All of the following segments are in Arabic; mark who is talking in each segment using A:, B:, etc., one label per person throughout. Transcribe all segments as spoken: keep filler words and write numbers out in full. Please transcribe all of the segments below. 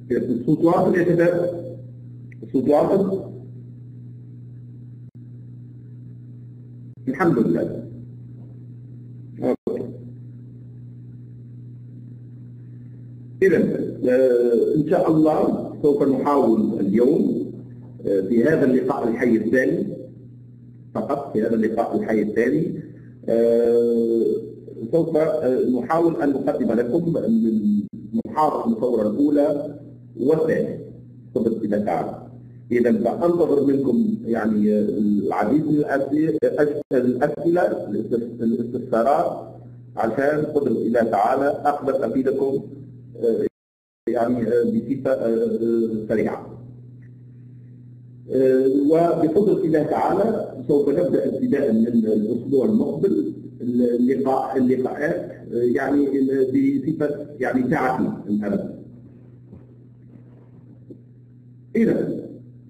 A: الصوت واصل يا شباب؟ الصوت واصل؟ الحمد لله. إذا إن شاء الله سوف نحاول اليوم في هذا اللقاء الحي الثاني فقط، في هذا اللقاء الحي الثاني سوف نحاول أن نقدم لكم محاضرة المصورة الأولى والثانية بفضل الله تعالى. إذا فأنتظر منكم يعني العديد من الأسئلة الاستفسارات عشان بفضل الله تعالى أقدر أفيدكم يعني بصفة سريعة. وبفضل الله تعالى سوف نبدأ ابتداء من الأسبوع المقبل اللقاء اللقاءات يعني بصفة يعني ساعتين الأبد. إذا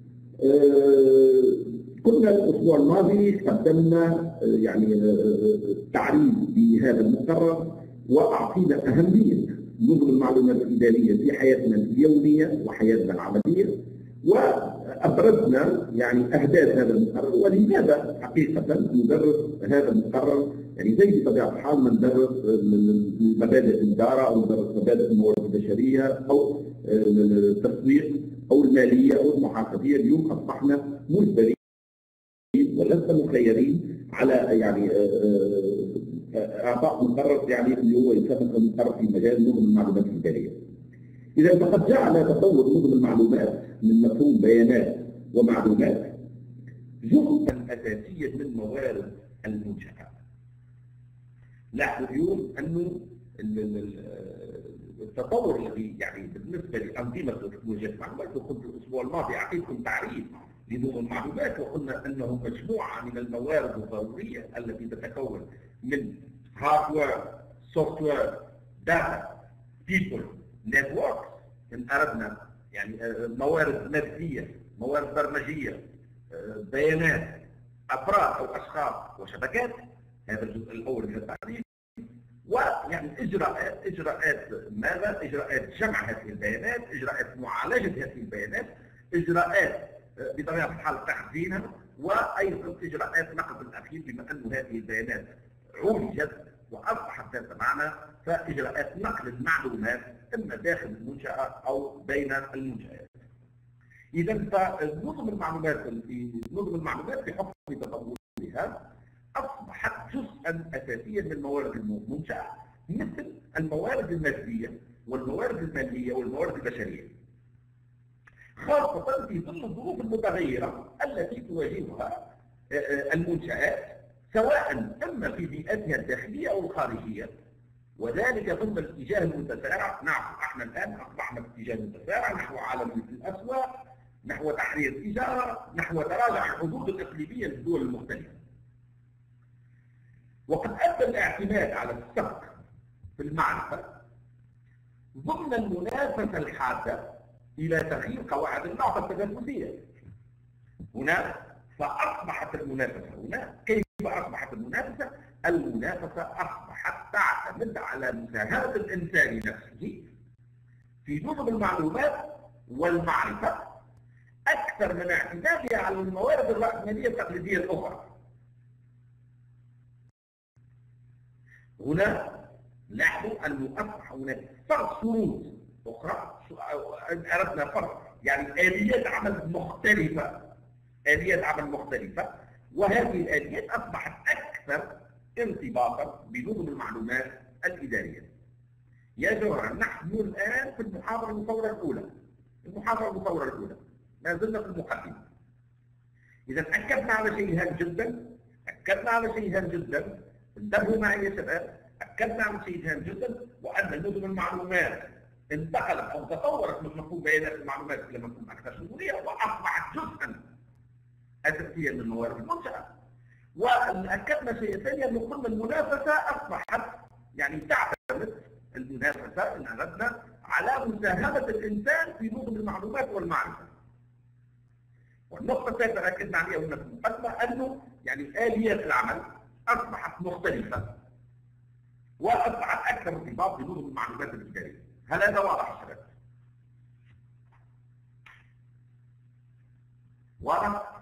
A: كنا الأسبوع الماضي قدمنا يعني تعريف بهذا المقرر وأعطينا أهمية نظم المعلومات الإدارية في حياتنا اليومية وحياتنا العملية، وأبرزنا يعني أهداف هذا المقرر ولماذا حقيقة ندرس هذا المقرر. يعني زي بطبيعة الحال ما ندرس مبادئ الإدارة أو ندرس مبادئ الموارد البشرية أو التسويق أو المالية أو المحاسبية. اليوم أصبحنا مجبرين ولسنا مخيرين على يعني اعطاء مقرر يعني اللي هو يسمى مقرر في مجال نظم المعلومات الاداريه. اذا فقد جعل تطور نظم المعلومات من مفهوم بيانات ومعلومات جزءا اساسيا من موارد المنشاه. لاحظوا اليوم انه التطور الذي يعني بالنسبه لانظمه تكنولوجيا المعلومات، وكنت الاسبوع الماضي اعطيتكم تعريف لنظم المعلومات وقلنا انه مجموعه من الموارد الضروريه التي تتكون من هاردوير، سوفت وير، داتا، بيبل، نتورك. ان اردنا يعني موارد ماديه، موارد برمجيه، بيانات، افراد او اشخاص وشبكات. هذا الجزء الاول من التعريف. ويعني اجراءات اجراءات ماذا؟ اجراءات جمع هذه البيانات، اجراءات معالجه هذه البيانات، اجراءات بطبيعه الحال تخزينها، وايضا اجراءات نقل الاخير بما ان هذه البيانات عولجت واصبحت ذات معنى، فاجراءات نقل المعلومات اما داخل المنشاه او بين المنشات. اذا فنظم المعلومات نظم المعلومات بحكم تطورها اصبحت جزءا اساسيا من موارد المنشاه، مثل الموارد الماديه والموارد الماليه والموارد البشريه، خاصه في ظل الظروف المتغيره التي تواجهها المنشآت سواء اما في بيئتها الداخليه او الخارجيه، وذلك ضمن الاتجاه المتسارع. نعم احنا الان اصبحنا في اتجاه متسارع نحو عالم الاسواق، نحو تحرير التجاره، نحو تراجع الحدود الاقليميه للدول المختلفه. وقد ادى الاعتماد على السبق في المعرفه ضمن المنافسه الحاده الى تغيير قواعد اللعبه التنافسيه. هنا فاصبحت المنافسه هنا كيف اصبحت المنافسه؟ المنافسه اصبحت تعتمد على مساهمه الانسان نفسه في نظم المعلومات والمعرفه اكثر من اعتمادها على الموارد الراسماليه التقليديه الاخرى. هنا لاحظوا انه اصبح هناك فرق شروط اخرى، اردنا فرق يعني اليات عمل مختلفه، اليات عمل مختلفه، وهذه الاليات اصبحت اكثر ارتباطا بنظم المعلومات الاداريه. يا جماعه نحن الان في المحاضره المصوره الاولى، المحاضره المصوره الاولى ما زلنا في المقدمه. اذا اكدنا على شيء هام جدا، اكدنا على شيء هام جدا، انتبهوا معي يا شباب، اكدنا على شيء هام جدا، وان نظم المعلومات انتقلت او تطورت من مفهوم بيانات المعلومات الى مفهوم اكثر شموليه، واصبحت جزءا اساسيا من موارد المنشاه. واكدنا شيء ثاني انه قلنا المنافسه اصبحت يعني تعتمد المنافسه ان اردنا على مساهمه الانسان في نظم المعلومات والمعرفه. والنقطه الثالثه اكدنا عليها هنا في المقدمه انه يعني اليات العمل اصبحت مختلفه واصبحت اكثر ارتباط بنظم المعلومات الاداريه. هل هذا واضح يا شباب؟ واضح؟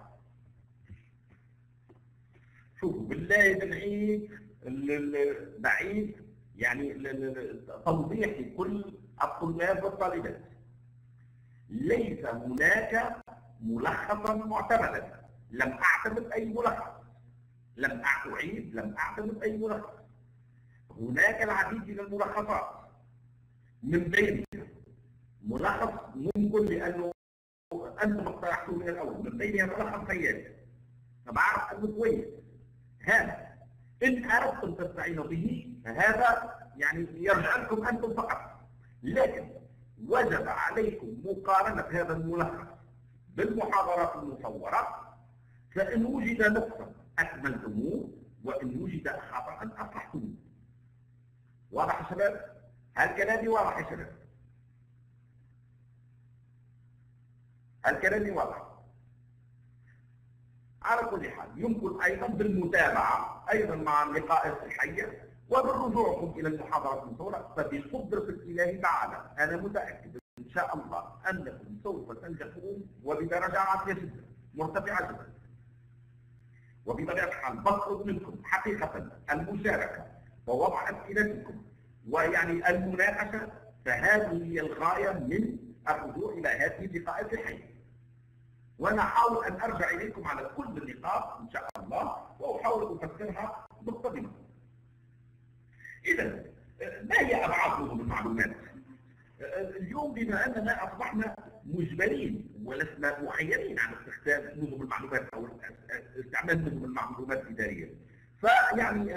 A: شوفوا بالله بنعيد بعيد يعني توضيح لكل الطلاب والطالبات. ليس هناك ملخصا معتمدا، لم اعتمد اي ملخص، لم اعيد لم اعتمد اي ملخص. هناك العديد من الملخصات، من بينها ملخص ممكن لانه انتم اقترحتوه من الاول، من بينها ملخص سياسي فبعرف انه كويس. هذا ان اردتم تستعينوا به فهذا يعني يرجع لكم انتم فقط، لكن وجب عليكم مقارنه هذا الملخص بالمحاضرات المصوره، فان وجد نقصا اكملتموه وان وجد خطا اصلحتموه. واضح يا شباب؟ هل كلامي واضح يا شباب؟ هل كلامي واضح؟ على كل حال يمكن ايضا بالمتابعه ايضا مع اللقاءات الحيه وبالرجوعكم الى المحاضرات المصوره، فبقدره الاله تعالى انا متاكد ان شاء الله انكم سوف تنجحون وبدرجه عاليه جدا مرتفعه جدا. وبطبيعه الحال بطلب منكم حقيقه المشاركه ووضع اسئلتكم ويعني المناقشه، فهذه هي الغايه من الرجوع الى هذه اللقاءات الحيه. وانا احاول ان ارجع اليكم على كل النقاط ان شاء الله واحاول ان افسرها مقتضبه. اذا ما هي ابعاد نظم المعلومات؟ اليوم بما اننا اصبحنا مجبرين ولسنا مخيرين عن استخدام نظم المعلومات او استعمال نظم المعلومات الاداريه، فيعني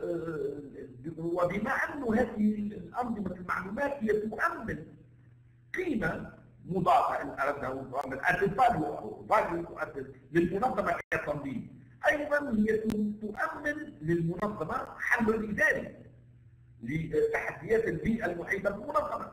A: وبما انه هذه الانظمه المعلومات هي تؤمن قيمه مضافه ان اردنا ان ادد فاليو للمنظمه كتنظيم، ايضا هي تؤمن للمنظمه حل اداري لتحديات البيئه المحيطه بالمنظمه.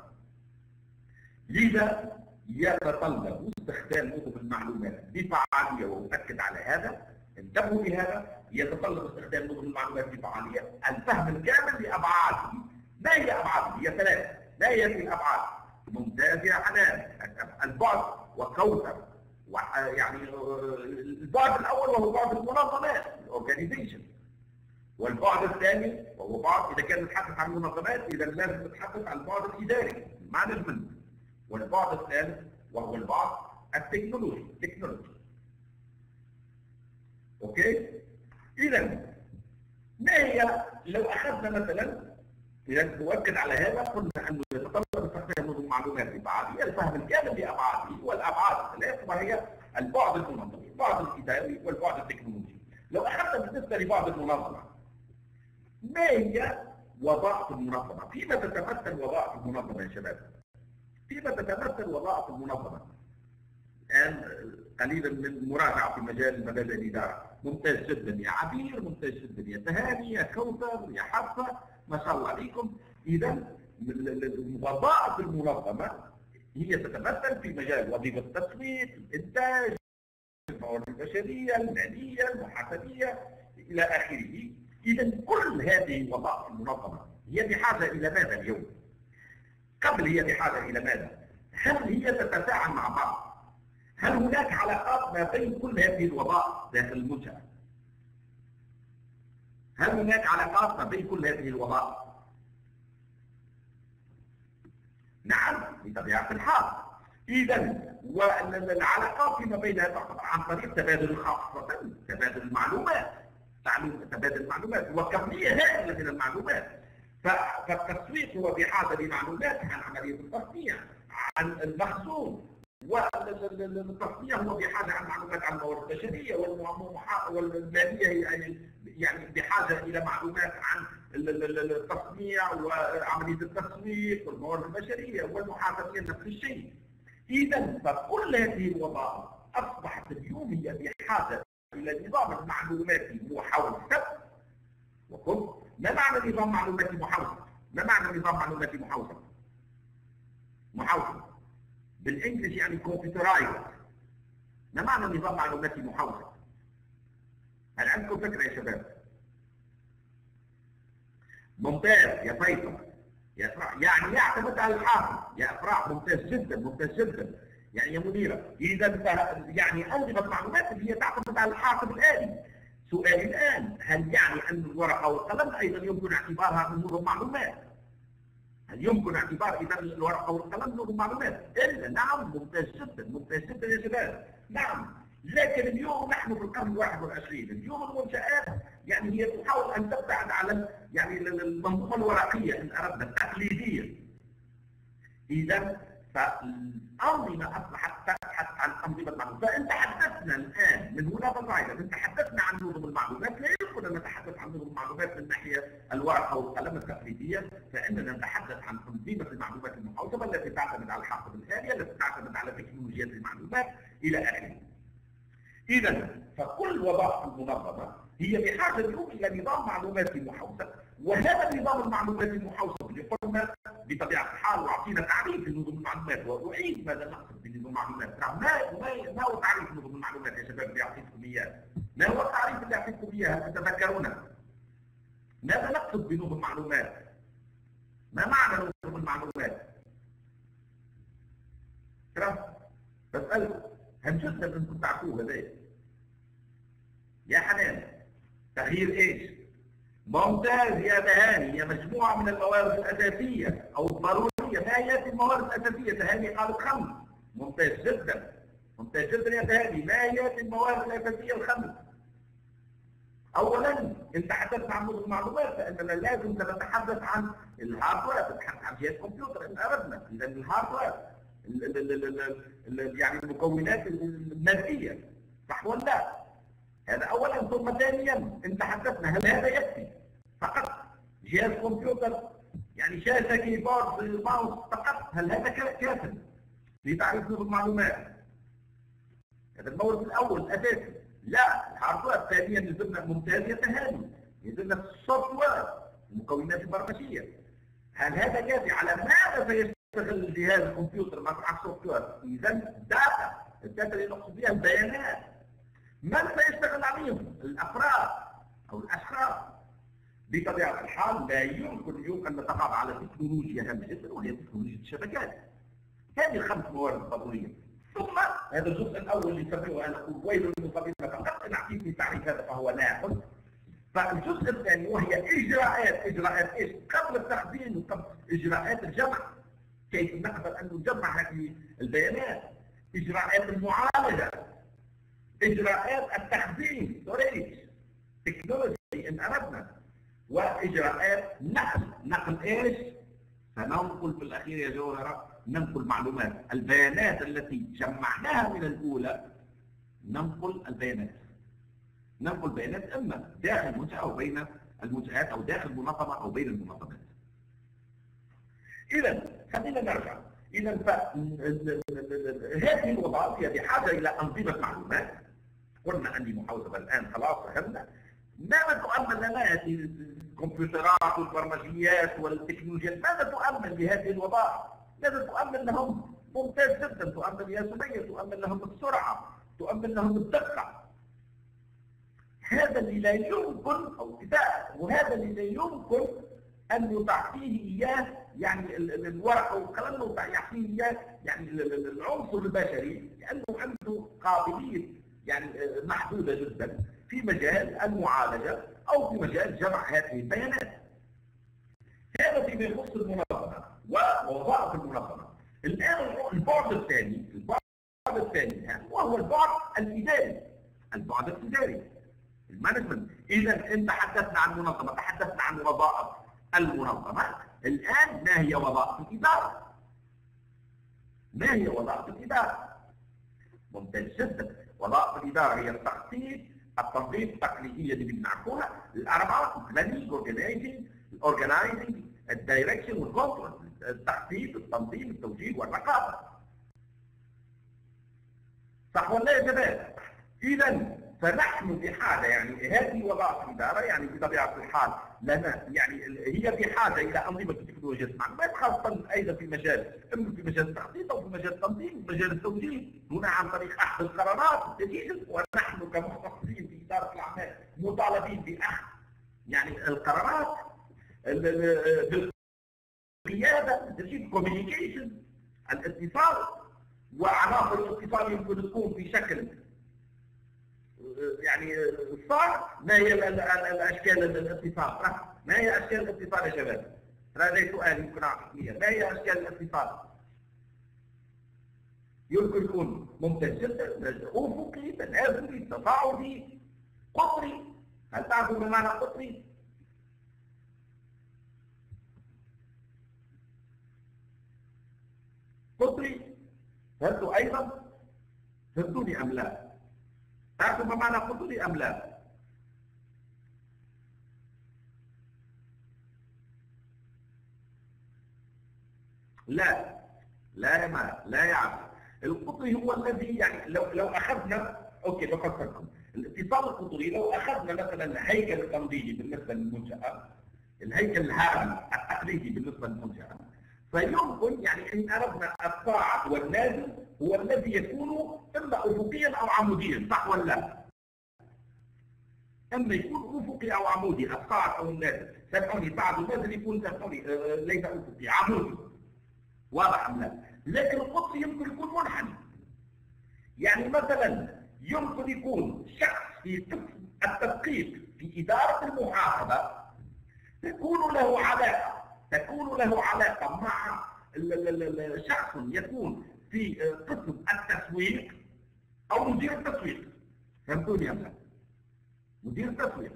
A: لذا يتطلب استخدام نظم المعلومات بفعاليه، واؤكد على هذا، انتبهوا لهذا، يتطلب استخدام نظم المعلومات بفعاليه، الفهم الكامل لابعاده. ما هي ابعاده؟ هي ثلاثه. ما هي هذه الابعاد؟ ممتاز يا حنان. البعد وكوثر، يعني البعد الاول وهو بعد المنظمات الاورجانيزيشن، والبعد الثاني وهو بعد اذا كان نتحدث عن المنظمات اذا لازم نتحدث عن البعد الاداري المانجمنت، والبعد الثالث وهو البعد التكنولوجي التكنولوجي. اوكي؟ اذا ما هي لو اخذنا مثلا، اذا نؤكد على هذا قلنا انه يتطلب استخدام نظم المعلومات بفعاليه، الفهم الكامل لابعاده، والابعاد الثلاث وهي البعد المنظمي، البعد الاداري، والبعد التكنولوجي. لو اخذنا بالنسبه لبعد المنظمه، ما هي وظائف المنظمه؟ فيما تتمثل وظائف المنظمه يا شباب؟ فيما تتمثل وظائف المنظمه؟ الان قليلا من مراجعه في مجال مبادئ الاداره. ممتاز جدا يا عبير، ممتاز جدا يا تهاني، يا كوثر، يا حفصه، ما شاء الله عليكم. اذا وظائف المنظمه هي تتمثل في مجال وظيفه التسويق، الانتاج، الموارد البشريه، الماليه، المحاسبيه الى اخره. اذا كل هذه وظائف المنظمه هي بحاجه الى ماذا اليوم؟ قبل هي بحاجه الى ماذا؟ هل هي تتفاعل مع بعض؟ هل هناك علاقات ما بين كل هذه الوظائف داخل المنشأة؟ هل هناك علاقات ما بين كل هذه الوظائف؟ نعم بطبيعة الحال. إذا والعلاقات فيما بينها تعتبر عن طريق تبادل خاصة تبادل المعلومات، تبادل المعلومات وكمية هائلة من المعلومات. فالتسويق هو بحاجة لمعلومات عن عملية التصنيع، عن المخزون، والتصنيع هو بحاجه عن معلومات عن الموارد البشريه، والماليه يعني يعني بحاجه الى معلومات عن التصنيع وعمليه التسويق والموارد البشريه، والمحاسبيه نفس الشيء. اذا فكل هذه الوظائف اصبحت اليوم هي بحاجه الى نظام معلوماتي محوسب. وقلت ما معنى نظام معلوماتي محوسب؟ ما معنى نظام معلوماتي محوسب؟ محوسب بالانجلش يعني كمبيوترايز. ما معنى نظام معلوماتي محوسب؟ هل عندكم فكره يا شباب؟ ممتاز يا فيصل، يا افراح، يعني يعتمد على الحافظ. يا افراح ممتاز جدا، ممتاز جدا. يعني يا مديرة إذا يعني أنظمة معلومات اللي هي تعتمد على الحاسب الآلي. سؤالي الآن، هل يعني أن الورقة والقلم أيضا يمكن اعتبارها من نظم معلومات؟ هل يمكن اعتبار إذا الورقة والقلم نظم معلومات؟ إلا نعم، ممتاز جدا، ممتاز جدا يا شباب، نعم. لكن اليوم نحن في القرن الواحد والعشرين، اليوم المنشآت يعني هي تحاول أن تبتعد على يعني المنظومة الورقية إن أردنا التقليدية. إذا فالأنظمة أصبحت تبحث عن أنظمة معلومات. فأنت حدثنا الآن من هنا فصاعدا، أنت حدثنا عن نظم المعلومات، لا يمكن أن نتحدث عن نظم المعلومات من ناحية الورقة والقلم التقليدية، فإننا نتحدث عن أنظمة المعلومات المحوسبة التي تعتمد على الحاسب الآلي، التي تعتمد على تكنولوجيات المعلومات إلى آخره. إذا فكل وظائف المنظمة هي بحاجة اليوم إلى نظام معلوماتي محوسب، وهذا النظام المعلوماتي المحوسب اللي قلنا بطبيعة الحال وأعطينا تعريف لنظم المعلومات، وأعيد ماذا نقصد بنظم المعلومات. ما ما ما هو تعريف نظم المعلومات يا شباب اللي أعطيتكم إياه؟ ما هو التعريف اللي أعطيتكم إياه؟ هل تتذكرونه؟ ماذا نقصد بنظم المعلومات؟ ما معنى نظم المعلومات؟ ترى بسألكم، هم جدا أنتم تعرفوه هذا يا حنان. تغيير ايش؟ ممتاز يا تهاني، هي مجموعة من الموارد الأساسية أو الضرورية. ما هي الموارد الأساسية؟ تهاني قالت خمس. ممتاز جدا، ممتاز جدا يا تهاني. ما هي الموارد الأساسية الخمس؟ أولا أنت تحدثت عن نظم المعلومات، فإننا لازم نتحدث عن الهاردوير، نتحدث عن جهاز كمبيوتر إن أردنا. إذا الهاردوير يعني المكونات المادية، صح ولا لا؟ هذا اولا. ثم ثانيا انت تحدثنا، هل هذا يكفي فقط؟ جهاز كمبيوتر يعني شاشه كيبورد ماوس فقط، هل هذا كافٍ لتعريف نظم المعلومات؟ هذا المورد الاول الاساسي. لا، الهاردوير. ثانيا يلزمنا ممتاز يا تهاني، يلزمنا السوفت وير، المكونات البرمجيه. هل هذا كافي؟ على ماذا سيشتغل الجهاز الكمبيوتر مع السوفت وير؟ اذا الداتا، الداتا اللي نقصد بها البيانات. من سيشتغل عليهم؟ الافراد او الاشخاص. بطبيعه الحال لا يمكن اليوم ان نتغاضى على تكنولوجيا هامه جدا، وهي تكنولوجيا الشبكات. هذه الخمس موارد ضروريه. ثم هذا الجزء الاول اللي يسميه انا اقول ويل للمصابين فقط، ان اعطيني تعريف هذا فهو ناقص. فالجزء الثاني وهي اجراءات، اجراءات ايش؟ قبل التخزين وقبل اجراءات الجمع. كيف نقدر ان نجمع هذه البيانات؟ اجراءات المعالجه، إجراءات التخزين ستوريج تكنولوجي إن أردنا، وإجراءات نقل. نقل إيش؟ سننقل في الأخير يا جوهرة، ننقل معلومات البيانات التي جمعناها من الأولى. ننقل البيانات، ننقل بيانات إما داخل منشأة أو بين المنشآت أو داخل منظمة أو بين المنظمات. إذا خلينا نرجع. إذا هذه الوظائف هي بحاجة إلى أنظمة معلومات. قلنا أني محوسبة الآن خلاص فهمنا. ماذا تؤمن لنا هذه الكمبيوترات والبرمجيات والتكنولوجيات؟ ماذا تؤمن لهذه الوظائف؟ ماذا تؤمن لهم؟ ممتاز جدا. تؤمن يا سمية، تؤمن لهم السرعة، تؤمن لهم الدقة. هذا اللي لا يمكن أو كتاب، وهذا اللي لا يمكن أن تعطيه إياه يعني الورقة والقلم، يعطيه إياه يعني العنصر البشري، لأنه عنده قابلية يعني محدودة جدا في مجال المعالجة أو في مجال جمع هذه البيانات. هذا فيما يخص المنظمة ووظائف المنظمة. الآن البعد الثاني، البعد الثاني وهو البعد الإداري. البعد الإداري، المانجمنت. إذا أنت تحدثنا عن منظمة، تحدثنا عن وظائف المنظمة. الآن ما هي وظائف الإدارة؟ ما هي وظائف الإدارة؟ ممتاز جدا. وظائف الإدارة هي التخطيط، التنظيم، التقليدية اللي بنعرفوها، الأربعة: planning, organizing, organizing, الدايركشن والكنترول. التخطيط، التنظيم، التوجيه والرقابة. صح ولا يا شباب؟ إذا فنحن بحاجة يعني هذه وظائف الإدارة يعني بطبيعة الحال لنا يعني هي بحاجة إلى أنظمة التكنولوجيا المعلومات، خاصة أيضا في مجال إما في مجال التخطيط أو في مجال التنظيم، مجال التوجيه، هنا عن طريق أخذ القرارات الجديدة. ونحن كمختصين في إدارة الأعمال مطالبين بأخذ يعني القرارات بالقيادة، الكوميونيكيشن، الاتصال وعناصر الاتصال يمكن تكون في شكل يعني صار. ما هي الاشكال الاتصال؟ ما هي اشكال الاتصال يا شباب؟ هذا سؤال يمكن اعطيك اياه. ما هي اشكال الاتصال؟ يمكن يكون ممتاز جدا، افقي، تنازلي، تصاعدي، قطري. هل تعرفوا ما معنى قطري؟ قطري فهمتوا ايضا؟ فهمتوني ام لا؟ تعرفوا ما معنى قطري ام لا؟ لا لا يا ما لا يا عبد. القطري هو الذي يعني لو لو اخذنا اوكي بفكركم الاتصال القطري، لو اخذنا مثلا الهيكل التنظيمي بالنسبه للمنشاه، الهيكل الهرمي التقليدي بالنسبه للمنشاه، فيمكن يعني ان اردنا الصاعد والنازل هو الذي يكون اما افقيا او عموديا، صح ولا لا؟ اما يكون افقي او عمودي، الصاعد او النازل. سامحوني صاعد ونازل يكون سامحوني آه ليس افقي، عمودي. واضح ام لا؟ لكن القطري يمكن يكون منحني. يعني مثلا يمكن يكون شخص في قسم التدقيق في اداره المحاسبه تكون له علاقه تكون له علاقه مع شخص يكون في قسم التسويق او مدير التسويق. فهمتوني ام لا؟ مدير التسويق.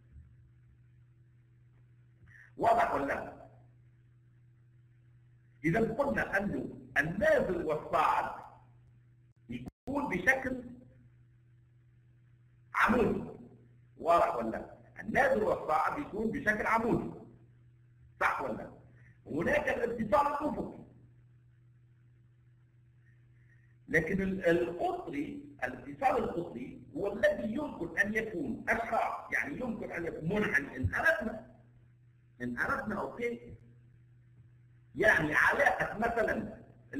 A: واضح ولا لا؟ إذا قلنا أنه النازل والصاعد يكون بشكل عمودي. واضح ولا لا؟ النازل والصاعد يكون بشكل عمودي، صح ولا لا؟ هناك الاتصال الأفقي. لكن القطري، الاتصال القطري هو الذي يمكن أن يكون أشخاص، يعني يمكن أن يكون منحني إن أردنا إن أردنا أوكي. يعني علاقة مثلا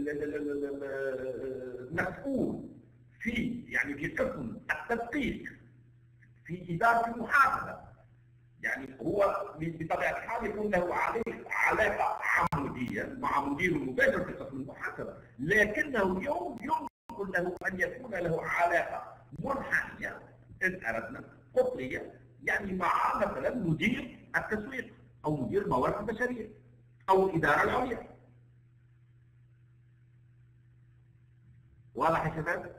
A: المسؤول في يعني في قسم التدقيق في إدارة المحاسبة، يعني هو بطبيعة الحال يكون له علاقة عمودية مع مدير المباشر في قسم المحاسبة، لكنه يوم يمكن له أن يكون له علاقة منحنية إن أردنا قطرية، يعني مع مثلا مدير التسويق أو مدير الموارد البشرية أو الإدارة العليا. واضح يا شباب؟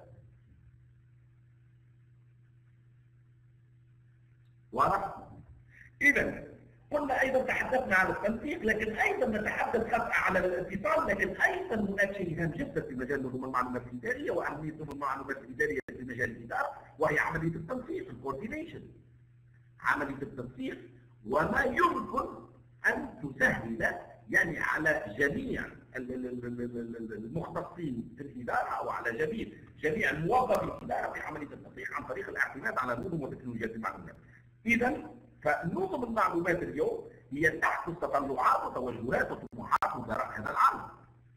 A: واضح؟ إذا قلنا أيضا تحدثنا عن التنسيق، لكن أيضا نتحدث على الاتصال، لكن أيضا هناك شيء هام جدا في مجال نظم المعلومات الإدارية وأهمية نظم المعلومات الإدارية في مجال الإدارة، وهي عملية التنسيق، الكوردينيشن. عملية التنسيق وما يمكن أن تسهل يعني على جميع المختصين في الإدارة أو على جميع جميع الموظفين في الإدارة في عملية التنسيق عن طريق الاعتماد على نظم وتكنولوجيات المعلومات. إذا فنظم المعلومات اليوم هي تعكس تطلعات وتوجهات وطموحات وزراء هذا العالم.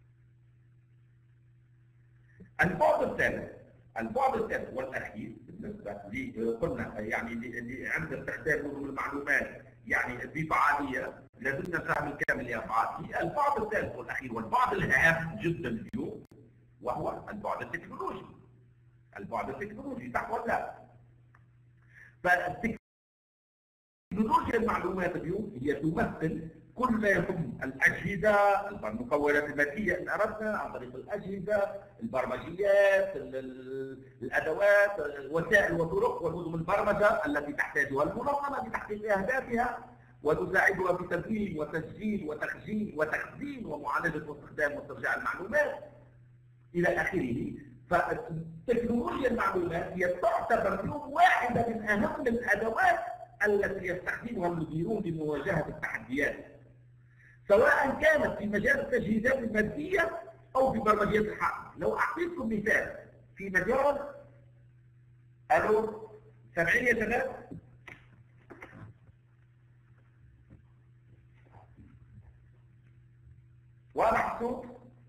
A: البعد الثالث البعد الثالث والأخير بالنسبة لي قلنا يعني عند استخدام نظم المعلومات يعني بفعالية لازم نفهم الكامل لأفعاله. البعد الثالث والأخير والبعد الهام جدا اليوم وهو البعد التكنولوجي. البعد التكنولوجي صح ولا لا؟ فالتكنولوجيا المعلومات اليوم هي تمثل كل ما يهم الأجهزة، المكونات المادية إن أردنا عن طريق الأجهزة، البرمجيات، الأدوات، وسائل وطرق ونظم البرمجة التي تحتاجها المنظمة لتحقيق أهدافها وتساعدها في تنظيم وتسجيل وتخزين وتخزين ومعالجة واستخدام واسترجاع المعلومات إلى آخره. فالتكنولوجيا المعلومات هي تعتبر اليوم واحدة من أهم الأدوات التي يستخدمها المديرون لمواجهة التحديات، سواء كانت في مجال التجهيزات المادية أو في برمجيات الحقل. لو أعطيكم مثال في مجال ألو سامعين يا شباب؟ واضح الصوت؟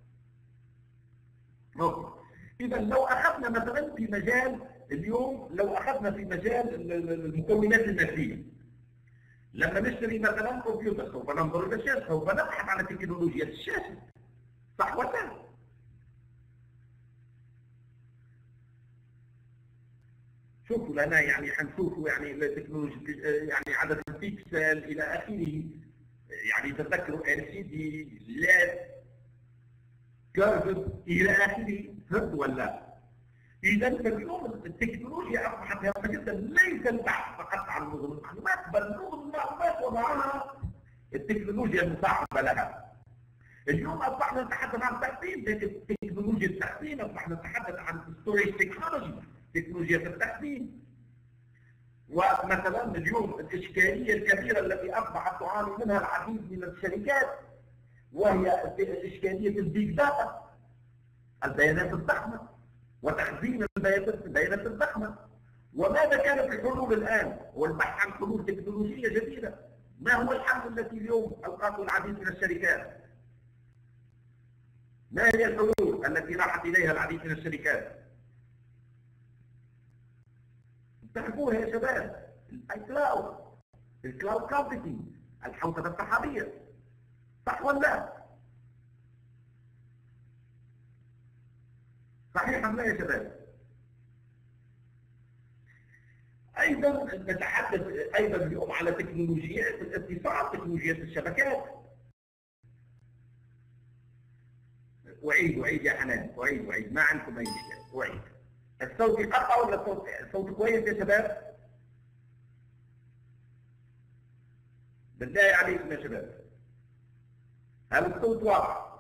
A: إذا لو أخذنا مثلا في مجال اليوم لو أخذنا في مجال المكونات المادية، لما نشتري مثلا كمبيوتر سوف ننظر إلى الشاشة، سوف نبحث عن تكنولوجيا الشاشة، صح ولا لا؟ شوفوا لنا يعني حنشوفوا يعني التكنولوجيا يعني عدد البيكسل الى اخره. يعني تذكروا ال سي دي لاد كيرف الى اخره. فهمت ولا؟ اذا اليوم التكنولوجيا اصبحت هامه جدا، ليس البحث فقط عن نظم المعلومات، بل نظم المعلومات ومعها التكنولوجيا المصاحبه لها. اليوم اصبحنا نتحدث عن تخزين، تكنولوجيا التخزين، اصبحنا نتحدث عن ستوريج تكنولوجي، تكنولوجيا التخزين. ومثلا اليوم الاشكاليه الكبيره التي اصبحت تعاني منها العديد من الشركات وهي اشكاليه البيج داتا، البيانات الضخمه وتخزين البيانات الضخمه. وماذا كانت الحلول الان؟ والبحث عن حلول تكنولوجيه جديده. ما هو الحل التي اليوم القته العديد من الشركات؟ ما هي الحلول التي راحت اليها العديد من الشركات؟ تعرفوها يا شباب، الكلاود، الكلاود كومبيوتنج، الحوسبه السحابيه. صح ولا لا؟ صحيح ام لا يا شباب؟ ايضا نتحدث ايضا اليوم على تكنولوجيات الاتصال، تكنولوجيات الشبكات. اعيد اعيد يا حنان، اعيد اعيد ما عندكم اي مشكله. اعيد. الصوت يقطع ولا الصوت الصوت كويس يا شباب؟ بالله عليكم يا شباب، هل الصوت واضح؟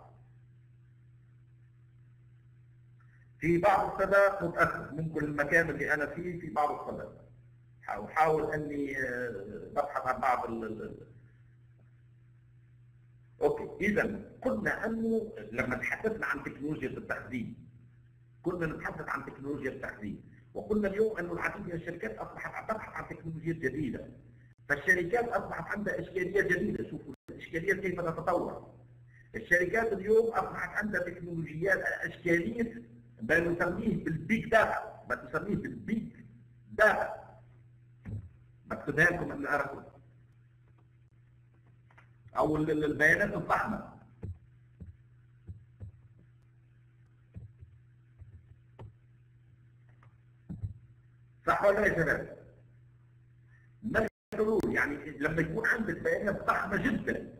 A: في بعض الصدى متاخر، ممكن المكان اللي انا فيه في بعض الصدى. احاول اني ببحث عن بعض ال اوكي. اذا قلنا انه لما تحدثنا عن تكنولوجيا التخزين كنا نتحدث عن تكنولوجيا التخزين، وقلنا اليوم انه العديد من الشركات اصبحت تبحث عن تكنولوجيات جديده. فالشركات اصبحت عندها اشكاليه جديده. شوفوا الاشكاليه كيف تتطور. الشركات اليوم اصبحت عندها تكنولوجيات اشكاليه ما نسميه بالبيج داتا، ما نسميه بالبيج داتا. بكتبها لكم من الارقام او البيانات الضخمه. صح ولا يا شباب؟ ما الحلول؟ يعني لما يكون عندك بيانات ضخمه جدا،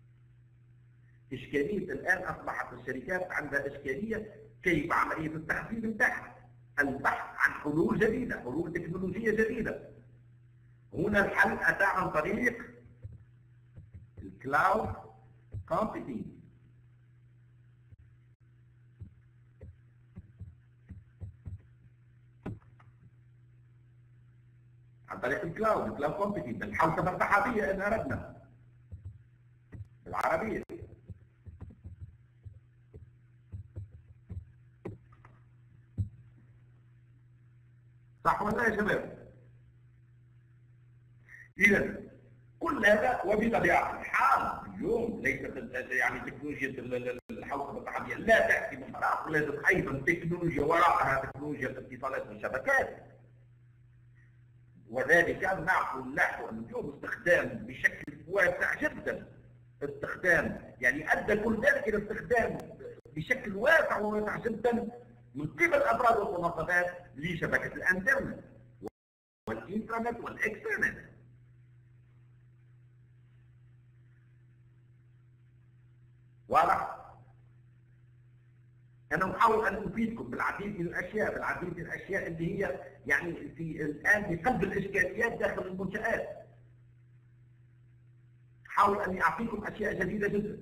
A: اشكاليه الان اصبحت الشركات عندها اشكاليه كيف عمليه التخزين بتاعها، البحث عن حلول جديده، حلول تكنولوجيه جديده. هنا الحل اتى عن طريق الكلاود كومبيوتنج. عن طريق الكلاود، الكلاود كومبيوتنج، الحوسبه السحابيه ان اردنا بالعربيه. صح ولا يا شباب؟ اذا كل هذا وبطبيعه الحال اليوم ليست يعني تكنولوجيا الحوسبه السحابيه لا تاتي من فراغ، لازم ايضا تكنولوجيا وراءها تكنولوجيا الاتصالات والشبكات. وذلك نعرف نحن ان اليوم استخدام بشكل واسع جدا، استخدام يعني ادى كل ذلك الى استخدام بشكل واسع وواسع جدا من قبل الافراد والمنظمات لشبكه الانترنت والانترنت والاكسترنت. واضح؟ انا احاول ان افيدكم بالعديد من الاشياء، بالعديد من الاشياء اللي هي يعني في الان في قلب الاشكاليات داخل المنشآت. احاول اني اعطيكم اشياء جديده جدا.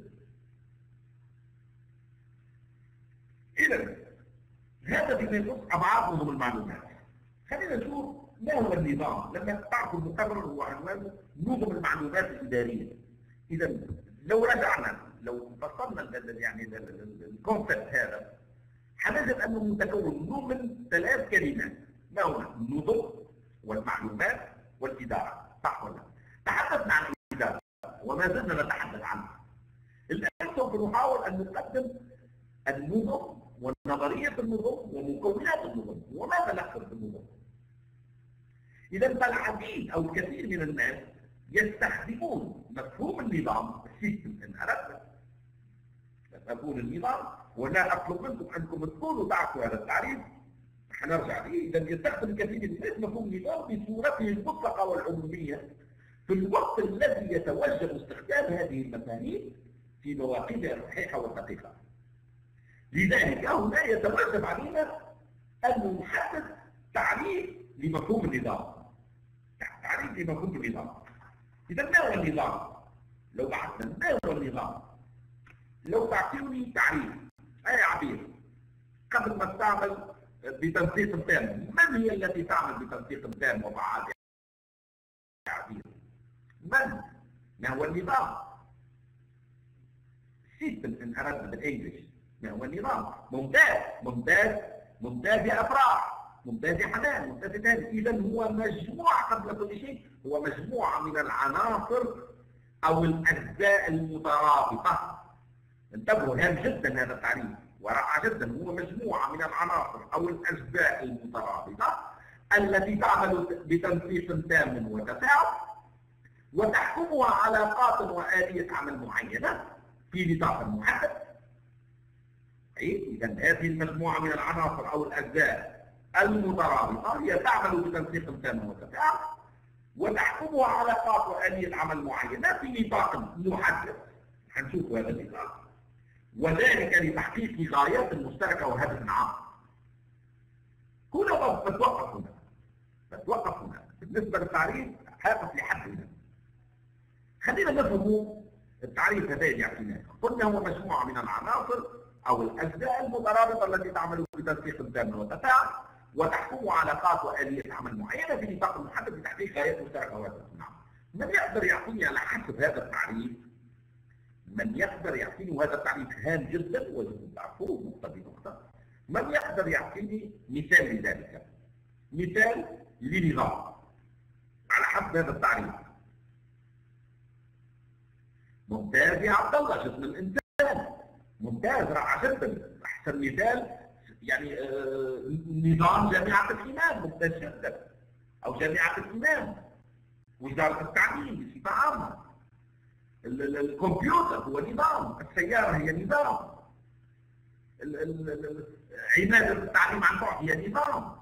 A: اذا هذا بما يخص ابعاد نظم المعلومات. خلينا نشوف ما هو النظام. لما تعرفوا المقرر هو عنوانه نظم المعلومات الاداريه. اذا لو رجعنا لو فصلنا يعني الكونسبت هذا حنجد انه متكون من ثلاث كلمات. ما هو النظم والمعلومات والاداره. صح ولا؟ تحدثنا عن الاداره وما زلنا نتحدث عنها. الان سوف نحاول ان نقدم النظم ونظريه النظم ومكونات النظم وماذا نقصد بالنظم. اذا فالعديد او الكثير من الناس يستخدمون مفهوم النظام السيستم ان اردنا مفهوم النظام، ولا اطلب منكم انكم تكونوا تعرفوا هذا التعريف حنرجع ليه. إذا يستخدم كثير من الناس مفهوم النظام بصورته المطلقة والعمومية في الوقت الذي يتوجب استخدام هذه المفاهيم في مواقفها الصحيحة والدقيقة. لذلك هنا يتوجب علينا أن نحدد تعريف لمفهوم النظام. تعريف لمفهوم النظام. إذا ما هو النظام؟ لو بحثنا ما هو النظام؟ لو تعطيني تعريف أي عبير قبل ما تعمل بتنسيق تام، من هي التي تعمل بتنسيق تام وفعال يا عبير؟ من؟ ما هو النظام؟ سيستم إن أردنا بالإنجليش. ما هو النظام؟ ممتاز ممتاز ممتاز يا أفراح، ممتاز يا حنان، ممتاز يا تاني. إذا هو مجموعة قبل كل شيء، هو مجموعة من العناصر أو الأجزاء المترابطة. انتبهوا، هام جدا هذا التعريف ورائع جدا. هو مجموعة من العناصر أو الأجزاء المترابطة التي تعمل بتنسيق تام وتفاعل وتحكمها علاقات وآلية عمل معينة في نطاق محدد. إذا هذه المجموعة من العناصر أو الأجزاء المترابطة هي تعمل بتنسيق تام وتفاعل وتحكمها علاقات وآلية عمل معينة في نطاق محدد. هنشوف هذا النطاق، وذلك لتحقيق غايات مشتركة وهدف عام. هنا بتوقف هنا بتوقف هنا بالنسبة للتعريف هاقف لحد هنا. خلينا نفهم التعريف هذا يعطينا. قلنا هو مجموعة من العناصر أو الأجزاء المترابطة التي تعمل بتنسيق تام وتفاعل وتحكم علاقات وآلية عمل معينة في نطاق محدد لتحقيق غايات مشتركة وهدف عام. من يقدر يعطيني على حسب هذا التعريف؟ من يقدر يعطيني، وهذا التعريف هام جدا ويجب تعرفوه نقطة بنقطة، من يقدر يعطيني مثال لذلك؟ مثال لنظام على حسب هذا التعريف. ممتاز يا عبد الله، جسم الإنسان. ممتاز، رائع جدا. أحسن مثال يعني آه نظام جامعة الإمام، ممتاز جدا. أو جامعة الإمام، وزارة التعليم بصفة عامة. الكمبيوتر هو نظام، السيارة هي نظام، عمادة التعليم عن بعد هي نظام،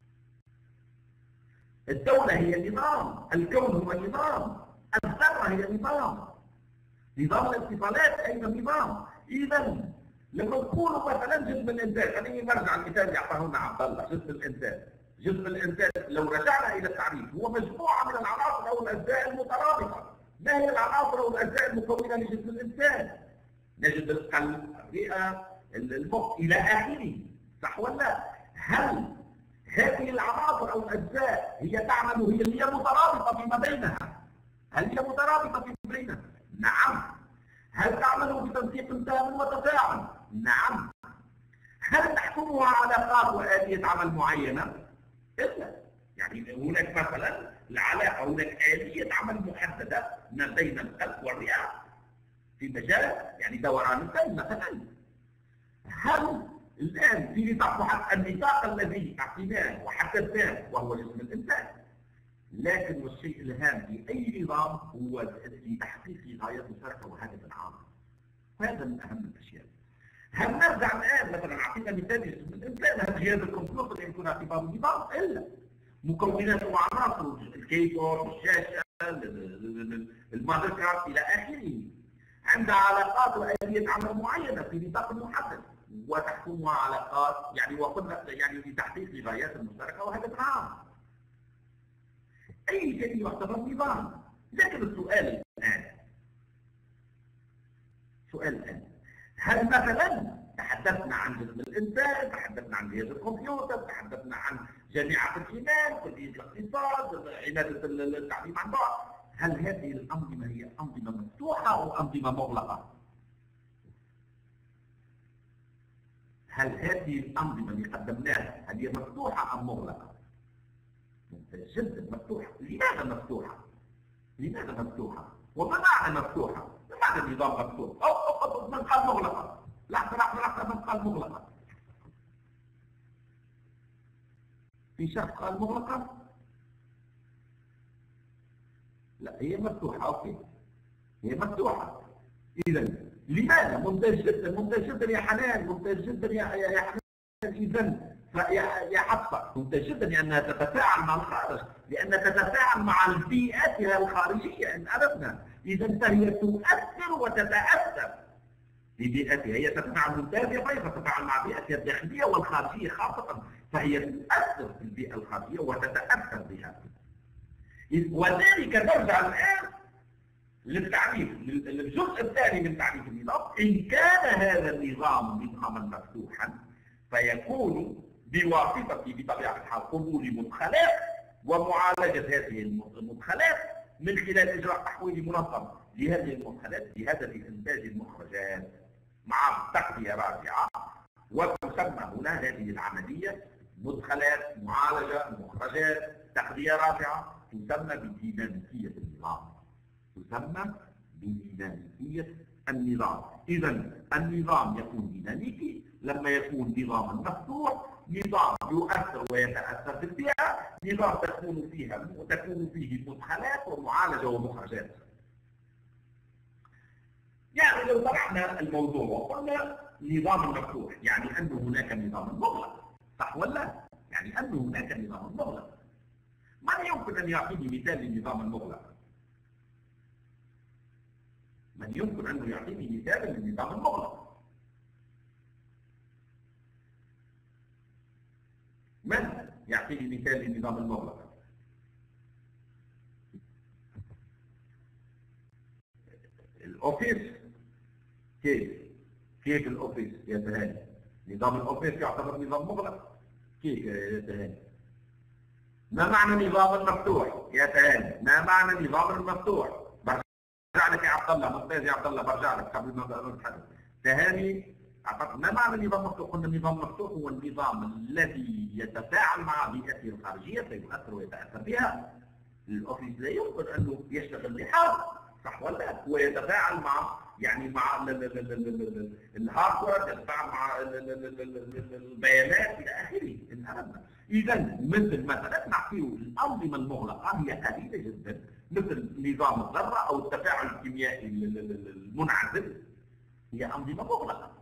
A: الدولة هي نظام، الكون هو نظام، الذرة هي نظام، نظام الاتصالات أيضا نظام. إذا لما نقول مثلا جسم الإنسان، خليني نرجع المثال اللي أعطاه لنا عبد الله. جسم الإنسان، جسم الإنسان لو رجعنا إلى التعريف هو مجموعة من العناصر أو الأجزاء المترابطة. ما هي العناصر والأجزاء المكونة لجسم الإنسان؟ نجد القلب، الرئة، المخ إلى آخره، صح ولا؟ هل هذه العناصر أو الأجزاء هي تعمل، هي هي مترابطة فيما بينها؟ هل هي مترابطة فيما بينها؟ نعم. هل تعمل بتنسيق تام وتفاعل؟ نعم. هل تحكمها علاقات وآلية عمل معينة؟ إلا. يعني هناك مثلا العلاقة، هناك آلية عمل محددة ما بين القلب والرئة في مجال يعني دوران الدم مثلا. هل الآن في نطاق النطاق الذي أعطيناه وحددناه وهو جسم الإنسان، لكن الشيء الهام في أي نظام هو في تحقيق غايات مشتركة وهدف عام. هذا من أهم الأشياء. هل نرجع الآن مثلا أعطينا مثال جسم الإنسان، هل جهاز الكمبيوتر يكون اعتبار النظام؟ إلا. مكونات وعناصر، الكيبورد، الشاشة، المذر كارد إلى آخره، عندها علاقات وآلية عمل معينة في نطاق محدد وتحكمها علاقات يعني وقلنا يعني لتحقيق غايات مشتركة وهدف عام. أي شيء يعتبر نظام. لكن السؤال الآن سؤال الآن هل مثلا تحدثنا عن جسم الإنسان، تحدثنا عن جهاز الكمبيوتر، تحدثنا عن جامعة الإيمان، كلية الاقتصاد، عمادة التعليم عن بعد، هل هذه الأنظمة هي أنظمة مفتوحة أو أنظمة مغلقة؟ هل هذه الأنظمة اللي قدمناها هل هي مفتوحة أم مغلقة؟ ممتاز جدا، مفتوحة. لماذا مفتوحة؟ لماذا مفتوحة؟ وما معنى مفتوحة؟ ما معنى النظام مفتوح؟ أو أو من قال مغلقة؟ لحظة لحظة لحظة، من قال مغلقة؟ في شخص قال مغلقة؟ لا، هي مفتوحة. أوكي، هي مفتوحة. إذا لماذا؟ ممتاز جدا، ممتاز جدا يا حنان، ممتاز جدا يا يا حنان. إذا فهي حصة ممتاز جدا لأنها تتفاعل مع الخارج، لأنها تتفاعل مع بيئتها الخارجية إن أردنا. إذا فهي تؤثر وتتأثر ببيئتها، هي تتفاعل ممتازة كيف تتفاعل مع بيئتها الداخلية والخارجية خاصة، فهي تؤثر في البيئة الخارجية وتتأثر بها. وذلك نرجع الآن للتعريف، للجزء الثاني من تعريف النظام. إن كان هذا النظام نظاما مفتوحا فيكون بواسطة بطبيعة الحال قبول مدخلات ومعالجة هذه المدخلات من خلال إجراء تحويل منظم لهذه المدخلات بهدف إنتاج المخرجات مع تغذية راجعة. وتسمى هنا هذه العملية مدخلات، معالجة، مخرجات، تغذية راجعة، تسمى بديناميكية النظام. تسمى بديناميكية النظام. إذا النظام يكون ديناميكي لما يكون نظاما مفتوح، نظام يؤثر ويتأثر بالبيئة، نظام تكون فيها تكون فيه مدخلات ومعالجة ومخرجات. يعني لو طرحنا الموضوع وقلنا نظام مفتوح، يعني أن هناك نظام مغلق، صح ولا؟ يعني أن هناك نظام مغلق. من يمكن أن يعطيني مثال للنظام المغلق؟ من يمكن أن يعطيني مثال للنظام المغلق؟ من يعطيني مثال للنظام المغلق؟ الأوفيس. كيف؟ كيف الأوفيس يا تهاني؟ نظام الأوفيس يعتبر نظام مغلق؟ كيف يا تهاني؟ ما معنى نظام المفتوح يا تهاني؟ ما معنى نظام المفتوح؟ برجع لك يا عبد الله، ممتاز يا عبد الله، برجع لك قبل ما نتحدث. تهاني ما معنى نظام مفتوح؟ قلنا النظام المفتوح هو النظام الذي يتفاعل مع بيئته الخارجية فيؤثر ويتأثر بها. الأوفيس لا يمكن أنه يشتغل بحاله، صح ولا؟ هو يتفاعل مع يعني مع الهاردوير، يتفاعل مع البيانات إلى آخره إن أردنا. إذا مثل مثلا نعطيه الأنظمة المغلقة هي قليلة جدا، مثل نظام الذرة أو التفاعل الكيميائي المنعزل، هي أنظمة مغلقة.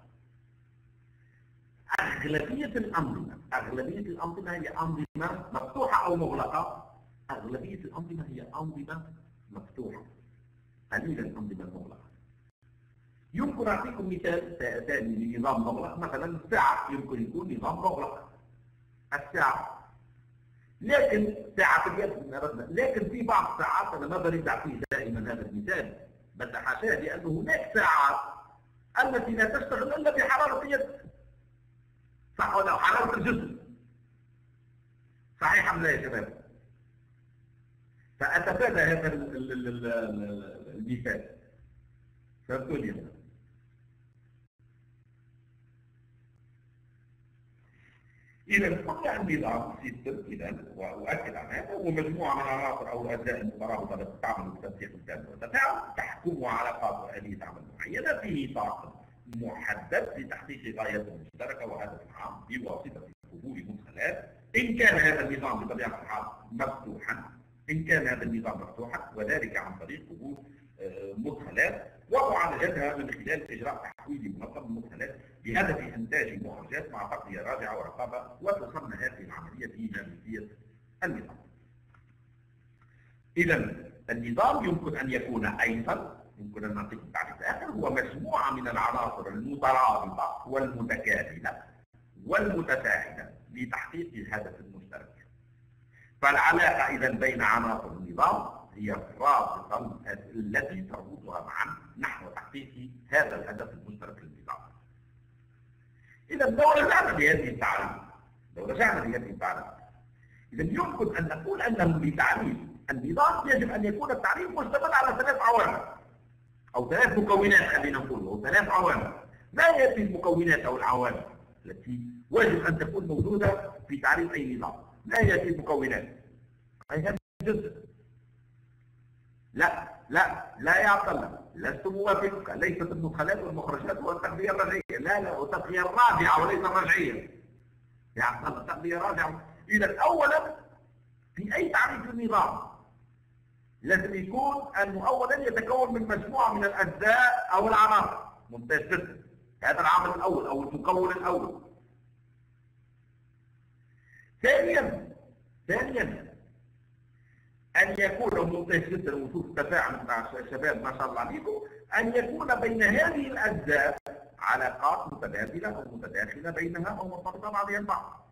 A: أغلبية الأنظمة أغلبية الأنظمة هي أنظمة مفتوحة أو مغلقة. أغلبية الأنظمة هي أنظمة مفتوحة، قليلا الأنظمة المغلقة. يمكن أعطيكم مثال ثاني لنظام مغلق، مثلا الساعة يمكن يكون نظام مغلق، الساعة. لكن ساعة اليد لكن في بعض الساعات أنا ما بريد أعطيه دائما هذا المثال، بس حاشاه، لأن هناك ساعات التي لا تشتغل إلا بحرارة اليد، صح ولا؟ حرارة الجسم، صحيح أم لا يا شباب؟ فأتفادى هذا المثال. فأقول لي إذا قطع النظام سيستم، إذا وأؤكد على هذا، هو مجموعة من العناصر أو الأجزاء المترابطة التي تعمل بتنسيق الكلام والتفاعل، تحكم علاقات وآلية عمل معينة في نطاق محدد لتحقيق غاية مشتركة وهدف عام بواسطة قبول مدخلات. إن كان هذا النظام بطبيعة الحال مفتوحا، إن كان هذا النظام مفتوحا وذلك عن طريق قبول مدخلات ومعالجتها من خلال إجراء تحويل منظم المدخلات بهدف إنتاج مخرجات مع تغطية راجعة ورقابة. وتسمى هذه العملية ديناميكية النظام. إذا النظام يمكن أن يكون أيضا، يمكن أن نعطيكم تعريف آخر، هو مجموعة من العناصر المترابطة والمتكاملة والمتساعدة لتحقيق الهدف المشترك. فالعلاقة إذا بين عناصر النظام هي الرابطة التي تربطها معا نحو تحقيق هذا الهدف المشترك للنظام. إذا لو رجعنا لهذه التعريف لو رجعنا لهذه التعريف إذا يمكن أن نقول أنه لتعريف النظام يجب أن يكون التعريف مشتمل على ثلاث عوامل أو ثلاث مكونات، خلينا نقول، أو ثلاث عوامل. ما هي المكونات أو العوامل التي يجب أن تكون موجودة في تعريف أي نظام؟ ما هي المكونات؟ هذا جزء. لا لا لا يا عبد الله، لست موافقك، ليست المدخلات والمخرجات والتغذية الرجعية، لا لا، والتغذية الراجعة وليس الرجعية. يا عبد الله التغذية راجعة. إذا أولا في أي تعريف للنظام لازم يكون أنه أولا يتكون من مجموعة من الأجزاء أو العناصر. ممتاز جدا، هذا العامل الأول أو المكون الأول. ثانيا ثانيا أن يكون ممتاز جدا وشوف التفاعل مع الشباب ما شاء الله عليكم، أن يكون بين هذه الأجزاء علاقات متبادلة أو متداخلة بينها أو مرتبطة بعضها البعض.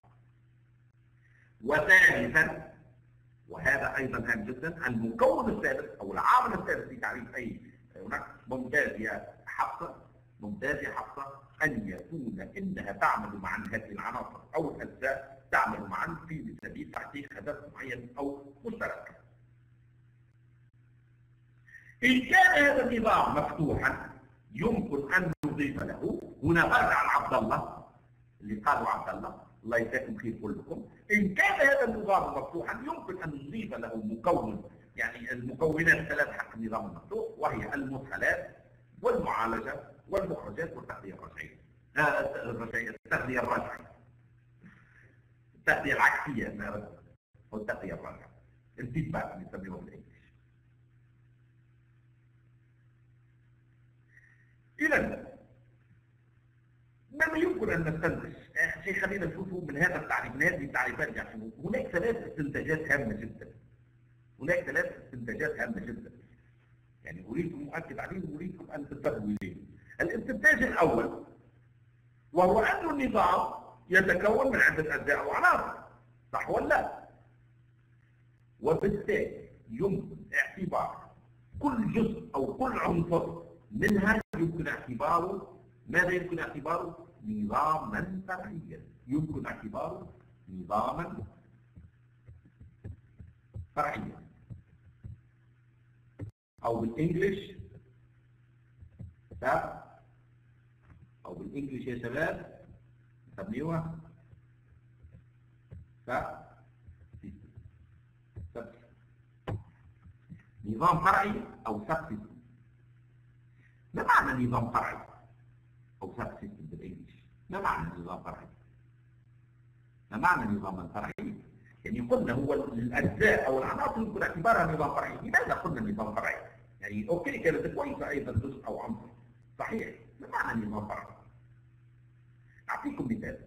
A: وثالثا وهذا أيضا هام جدا، المكون الثالث أو العامل الثالث في تعريف أي هناك ممتاز يا حفصة ممتاز يا حفصة أن يكون إنها تعمل مع هذه العناصر أو الأجزاء تعمل معا في سبيل تحقيق هدف معين أو مشترك. إن كان هذا النظام مفتوحا يمكن أن نضيف له، هنا برجع لعبد الله اللي قالوا عبد الله الله يجزاكم خير كلكم، إن كان هذا النظام مفتوحا يمكن أن نضيف له مكون، يعني المكونات الثلاث حق النظام المفتوح، وهي المدخلات والمعالجة والمخرجات والتغذية الرجعية. التغذية الراجعة التغذية العكسية والتغذية الراجعة الفيدباك اللي يسميوه بالإنجليزي. إذا ماذا يمكن أن نستنتج؟ شيء خلينا نشوفه من هذا التعريف، من هذه التعريفات. يعني هناك ثلاث استنتاجات هامة جدا. هناك ثلاث استنتاجات هامة جدا. يعني أريدكم أؤكد عليهم وأريدكم أن تنتبهوا إليهم. الاستنتاج الأول وهو أن النظام يتكون من عدة أجزاء وعناصر، صح ولا لا؟ وبالتالي يمكن اعتبار كل جزء أو كل عنصر منها يمكن اعتباره ماذا يمكن اعتباره؟ نظاما فرعيا. يمكن اعتباره نظاما فرعيا، او بالانجلش سب او بالانجلش يا شباب نسميوها سب سب نظام فرعي او سب سيستم. ما معنى نظام فرعي او سب سيستم بالانجلش؟ ما معنى نظام فرعي؟ ما معنى نظاما فرعي؟ يعني قلنا هو الاجزاء او العناصر يمكن اعتبارها نظام فرعي. لماذا قلنا نظام فرعي؟ يعني اوكي كانت كويسه ايضا جزء او عنصر صحيح. ما معنى نظام فرعي؟ اعطيكم مثال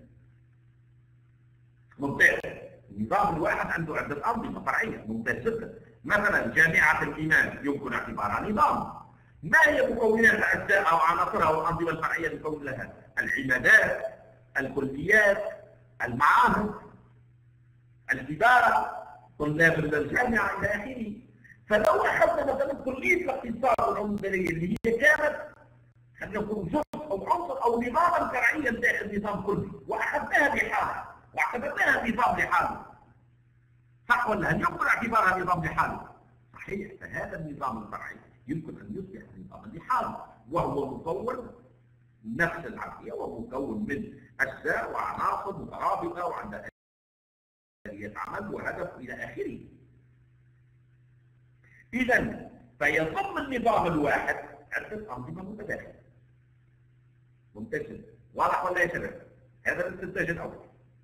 A: ممتاز. النظام الواحد عنده عده انظمه فرعيه ممتاز جدا. مثلا جامعه الايمان يمكن اعتبارها نظام. ما هي مكونات اجزاء او عناصرها او الانظمه الفرعيه المكون لها؟ العمادات، الكليات، المعاهد، الاداره، طلاب الجامعه الى اخره. فلو اخذنا مثلا كليه الاقتصاد العمدانيه اللي هي كانت خلينا نقول جزء او عنصر او نظاما فرعيا داخل النظام كله واخذناها بحالها واعتبرناها نظام لحاله، صح ولا؟ هل يمكن اعتبارها نظام لحاله؟ صحيح. فهذا النظام الفرعي يمكن ان يصبح نظاما لحاله، وهو مكون نفس العقليه ومكون من اجزاء وعناصر مترابطه وعندها آلية عمل وهدف الى اخره. اذا فيضم النظام الواحد عده انظمه متداخله. ممتاز. واضح ولا يا شباب؟ هذا الاستنتاج الاول.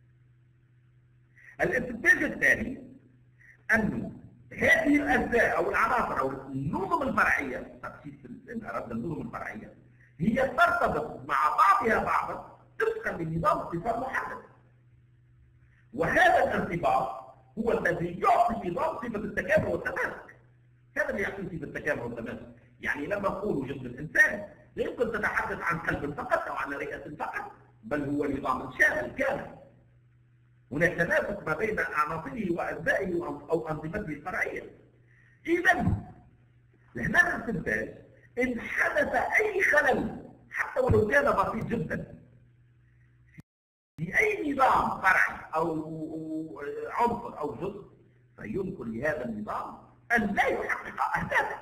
A: الاستنتاج الثاني انه هذه الاجزاء او العناصر او النظم الفرعيه، ان اردنا النظم الفرعيه هي ترتبط مع بعضها بعضا طبقا لنظام اتصال محدد. وهذا الارتباط هو الذي يعطي النظام صفه التكامل والتماسك. هذا اللي يعطي صفه التكامل والتماسك. يعني لما نقول جسم الانسان لا يمكن تتحدث عن قلب فقط او عن رئه فقط، بل هو نظام شامل كامل. هناك تناسق ما بين عناصره واجزائه او انظمته الفرعيه. اذا هنا الاستنتاج ان حدث اي خلل حتى ولو كان بسيط جدا في اي نظام فرعي او عنصر او جزء فيمكن لهذا النظام ان لا يحقق اهدافه.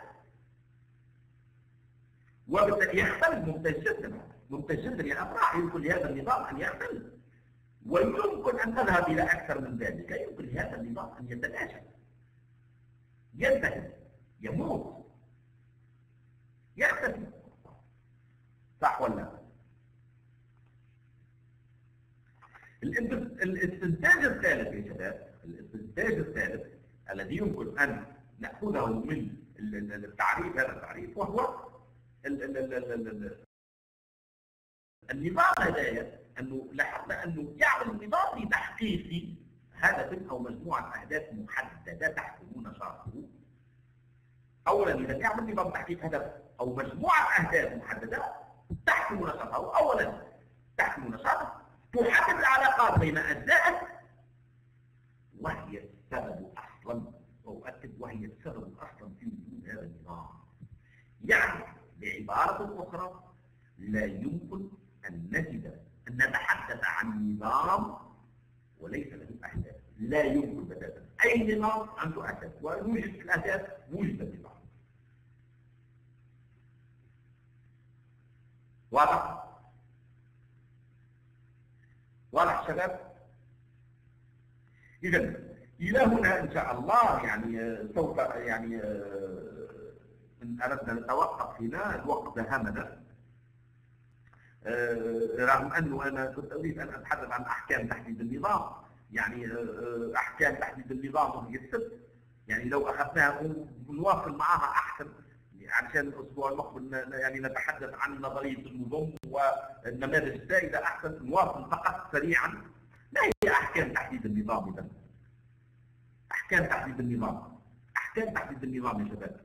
A: وبالتالي يختلف. ممتاز جدا ممتاز جدا يا افراح. يمكن لهذا النظام ان يختلف ويمكن ان نذهب الى اكثر من ذلك. يمكن لهذا النظام ان يتلاشى، ينتهي، يموت، يختفي، صح ولا؟ الاستنتاج الثالث يا شباب، الاستنتاج الثالث الذي يمكن ان ناخذه من التعريف، هذا التعريف وهو النظام هدايا، انه لاحظنا انه يعمل النظام لتحقيق هدف أو مجموعة أهداف محددة تحكم نشاطه. أولا إذا كان نظام تحقيق هدف أو مجموعة أهداف محددة تحكم نشاطه، أولا تحكم نشاطه، تحدد العلاقات بين أجزائه، وهي السبب أصلا، وأؤكد وهي السبب أصلا في وجود هذا النظام. يعني بعبارة أخرى لا يمكن أن نجد أن نتحدث عن نظام وليس له أهداف، لا يمكن بتاتا. أي نظام عنده أهداف، ويوجد الأهداف وجد النظام. واضح؟ واضح شباب؟ إذا إلى هنا إن شاء الله يعني سوف يعني إن أردنا نتوقف هنا، الوقت دهمنا. رغم أنه أنا كنت أريد أن أتحدث عن أحكام تحديد النظام، يعني أحكام تحديد النظام وهي الست، يعني لو أخذناها ونواصل معها أحسن، عشان الأسبوع المقبل يعني نتحدث عن نظرية النظم والنماذج السائدة أحسن. نواصل فقط سريعا. ما هي أحكام تحديد النظام إذا؟ أحكام تحديد النظام، أحكام تحديد النظام يا شباب،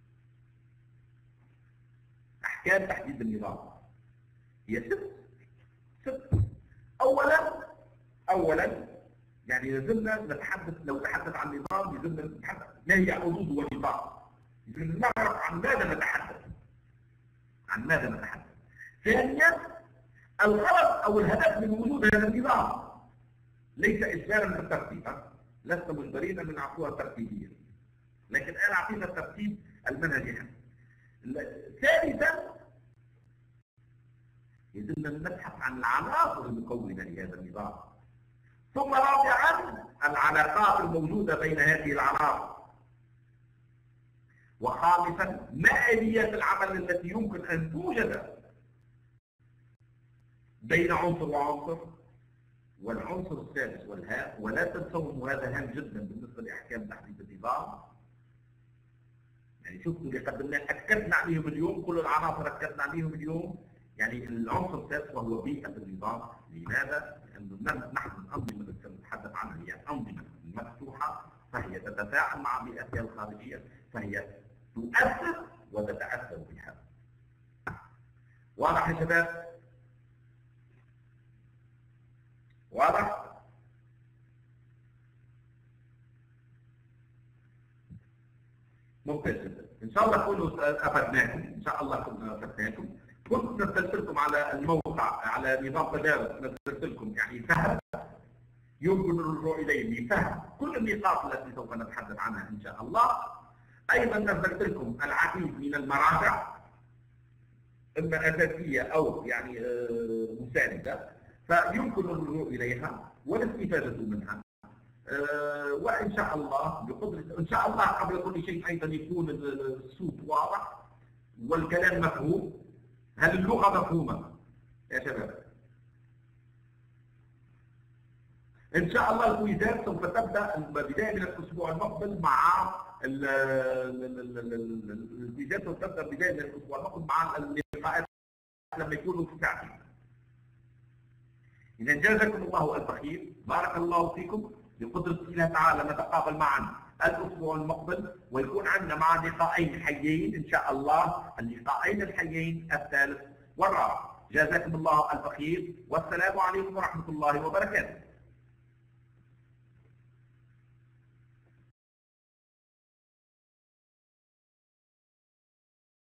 A: أحكام تحديد النظام هي ست ست. أولا أولا يعني لازمنا نتحدث، لو تحدث عن نظام لازمنا نتحدث ما هي حدود ونظام، لازم نعرف عن ماذا نتحدث، عن ماذا نتحدث. ثانيا الغرض أو الهدف من وجود هذا النظام ليس إجبارا بالترتيب، لست مجبرين أن نعطوها ترتيبيا، لكن أنا أعطينا الترتيب المنهجي. ثالثا يجب أن نبحث عن العناصر المكونة لهذا النظام. ثم رابعا العلاقات الموجودة بين هذه العناصر. وخامسا ما آليات العمل التي يمكن أن توجد بين عنصر وعنصر. والعنصر السادس والهاء، ولا تنسوا وهذا هام جدا بالنسبة لأحكام تحديد النظام. يعني شفتوا اللي قدمناه أكدنا عليهم اليوم، كل العناصر أكدنا عليهم اليوم. يعني العنصر السادس وهو بيئة النظام. لماذا؟ لأنه نحن الأنظمة التي نتحدث عنها هي الأنظمة المفتوحة، فهي تتفاعل مع بيئتها الخارجية، فهي تؤثر وتتأثر بها. واضح يا شباب؟ واضح؟ ممتاز جدا. ان شاء الله كنتوا افدناكم، ان شاء الله كنا افدناكم. كنت نزلت لكم على الموقع على نظام تدارس، نزلت لكم يعني فهم يمكن الرجوع اليه لفهم كل النقاط التي سوف نتحدث عنها ان شاء الله. ايضا نزلت لكم العديد من المراجع اما اساسيه او يعني مسانده، فيمكن الرجوع اليها والاستفاده منها. أه وان شاء الله بقدره ان شاء الله قبل كل شيء ايضا يكون الصوت واضح والكلام مفهوم. هل اللغه مفهومه يا شباب؟ ان شاء الله الكويزات سوف تبدا بدايه من الاسبوع المقبل مع الكويزات سوف تبدا بدايه من الاسبوع المقبل مع اللقاءات لما يكونوا في ساعتين. إذا جزاكم الله ألف خير، بارك الله فيكم. بقدرة الله تعالى نتقابل معا الأسبوع المقبل، ويكون عندنا مع لقاءين حيين إن شاء الله، اللقاءين الحيين الثالث والرابع. جزاكم الله ألف خير، والسلام عليكم ورحمة الله وبركاته.